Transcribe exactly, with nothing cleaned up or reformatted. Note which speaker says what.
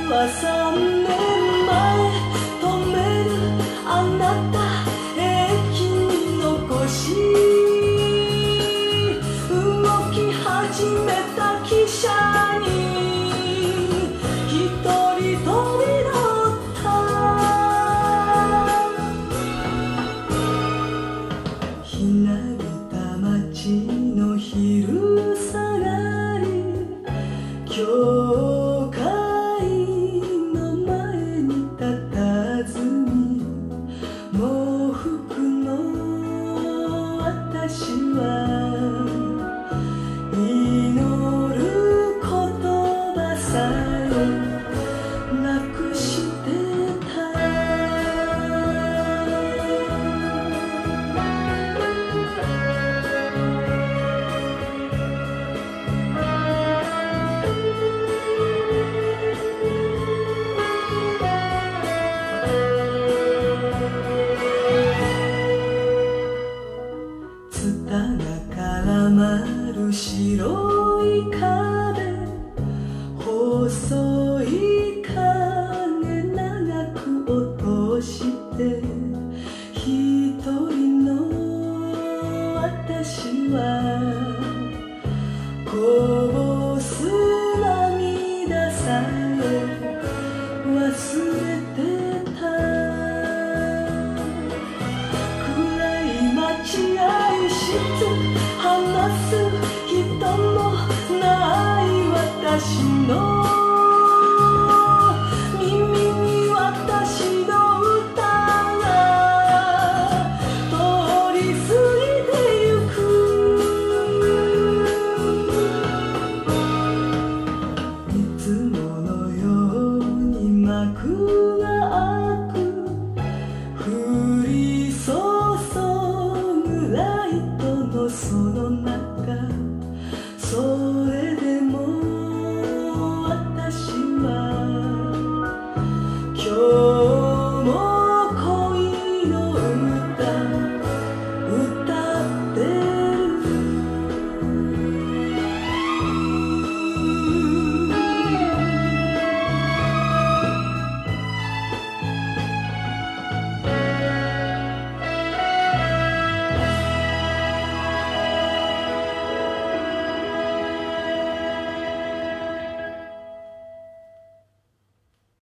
Speaker 1: はさんねんまえ止めるあなた駅に残し動き始めた汽車に一人飛び乗ったひなびた街の昼下がり教会の前に佇み喪服の私は祈る言葉さえなくしてたツタが絡まる白い壁細い影長く落として一人の私は